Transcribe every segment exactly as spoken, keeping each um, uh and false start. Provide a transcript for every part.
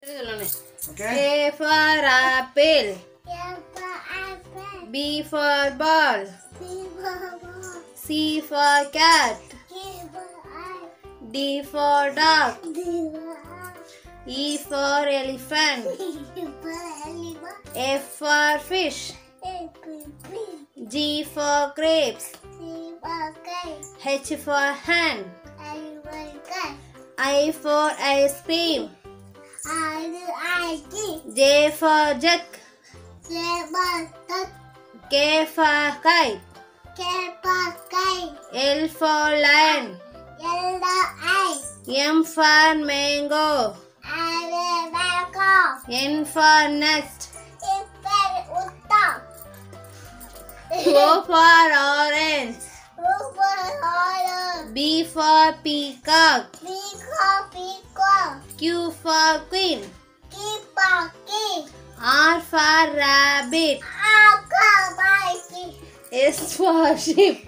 Okay. A for apple. A for apple. B for ball. B for ball. C for cat. C for eye. D for dog. D for eye. E for elephant. E for elephant. F for fish. A for fish. G for grapes. C for kite. H for hand. I for cat. I for ice cream. I for ice cream. J for jug. J for duck. K for kite. K for kite. L for lion. Yellow eye. M for mango. I for mango. N for nest. E for udon. O for orange. O for orange. B for peacock. B for peacock. Q for queen. Q for key. R for rabbit. R for monkey. S for sheep.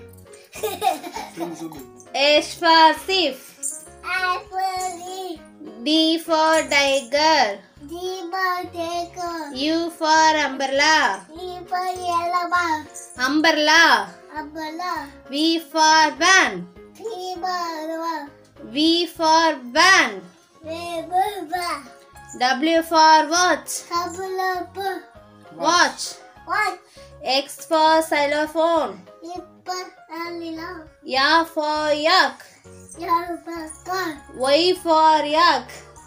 H for sheep. I for leaf. D for tiger. D for tiger. U for umbrella. E for yellow ball. Umbrella. Umbrella. V for van. P for one. V for van. V for one. W for watch. Couple of Watch. one. X for xylophone. E for vanilla. Y for yak. Y for car. Y for yak.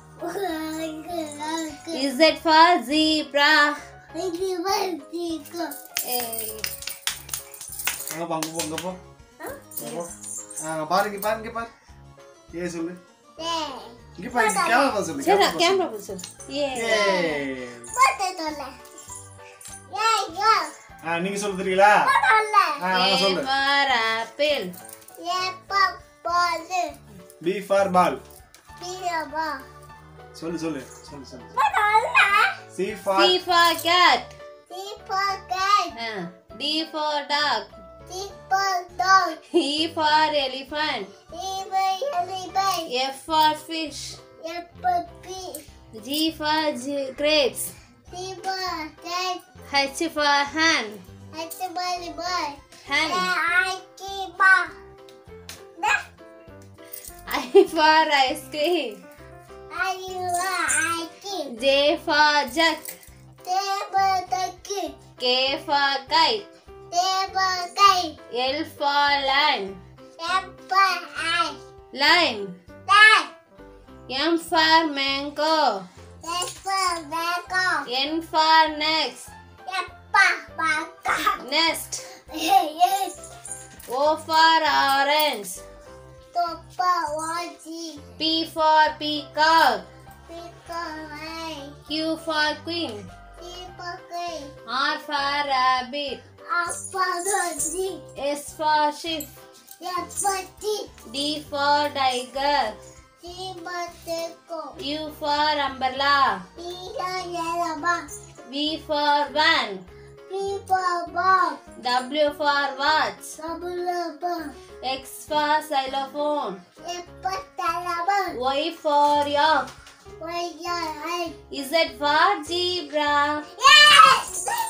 Z for zebra. Ini tiga. Hey. அங்க போ அங்க போ அங்க போ அங்க போ அங்க பாரு இங்க பாரு இங்க பாரு ஏ சொல்லு இங்க பாரு கேமரா பாரு சொல்லு சரி கேமரா பாரு சொல்லு ஏ போட்டு சொல்ல ஏய் யோ ஆ நீங்க சொல்ல தெரியல சொல்ல ஆ நான் சொல்லு A for apple. A for ball. B for ball B for ball. சொல்லு சொல்லு சொல்லு சொல்லு சொல்ல C for C for cat. C for cat. Uh, D for dog. D for dog. E for elephant. E for elephant. F for fish. F for fish. G for g- grapes. C for cat. H for hand. H for boy. Hand. I keep on. I for ice cream. I I keep. J for jug. T for turkey. K for kite. T for kite. L for lion. M for eye. Lion. Dad. M for mango. S for mango. N for next. F for baka. Nest. Yes. O for orange. T for watchy. P for peacock. P for eye. Q for queen. C for key. R for rabbit. R for doggy. S for sheep. F for tea. D for tiger. C for tickle. U for umbrella. E for yellow ball. V for van. P for ball. W for watch. Double ball. X for xylophone. F for telephone. Y for yak. Y your eye. Z for zebra. Yes!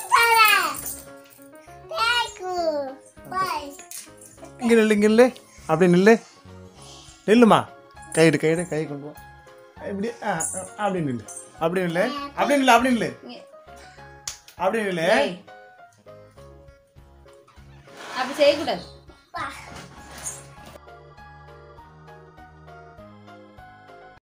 Thank you. Bye. இங்க நில்லு இங்க நில்லு அப்படியே நில்லு நில்லுமா guide guide கை கொண்டு வா இப்படி ஆ அப்படியே நில்லு அப்படியே நில்லு அப்படியே நில்லு அப்படியே நில்லு அப்படியே நில்லு அப்படி செய்யக்கூடாது. Bye.